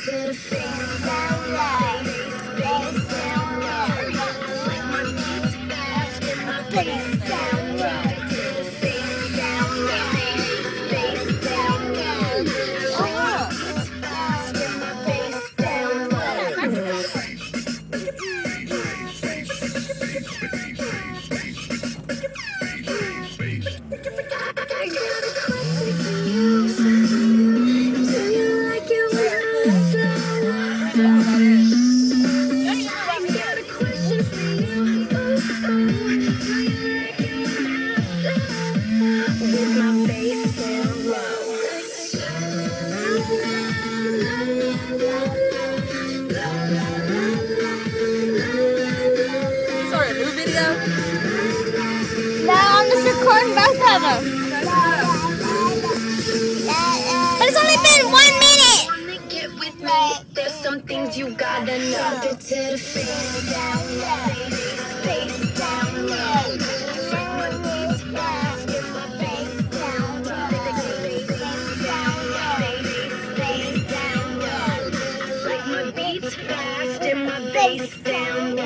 to the face down low, face down low. Like my beats fast and my face down low, to the face down low, face down low. Like my beats fast and my face down low. I got a question for you. Do you like it when I flow? I got a question for you. Do you like it when I flow? With my bass down low. Sorry, a new video? No, I'm just recording both of them. But it's only been 1 minute. Wanna get with me? There's some things you gotta know. Get to the face down low, face down low. Like my beats fast and my bass down low, face down low, face down low. Like my beats fast and my bass down low.